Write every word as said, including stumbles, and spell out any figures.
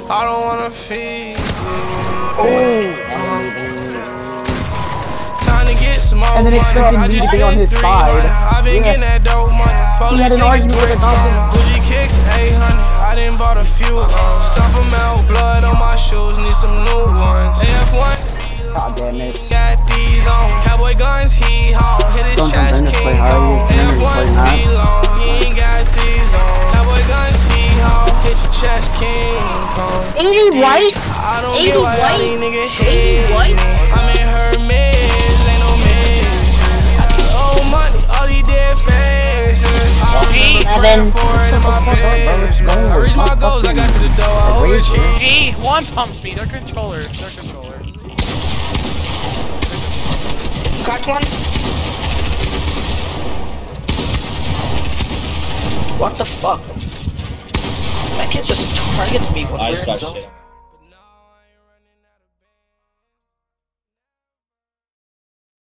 I don't wanna feed. Oh. Time to get small. And then expecting me to be on his side. I've been getting that dope money. He had an argument with a dog. Gucci kicks eight hundred. I didn't bought a few. Stomp them out, blood on my shoes. Need some new ones. A F one. God damn it. Got these on. Cowboy guns, he haul. Hit his chest, King Kong. A F one, be long. He ain't got these on. Cowboy guns, he haul. Hit your chest, King Kong. eighty white? I don't eighty get why white? all these niggas eighty hate white? me. I'm in her meds, ain't no meds. Old money, all these dead faces. I remember praying for it in my bed. I reached my goals, I got to the door, I overachieved. G, one pumps me. Their controller. Their controller. Cracked one. What the fuck? That kid just targets me when I we're just in got zone. shit.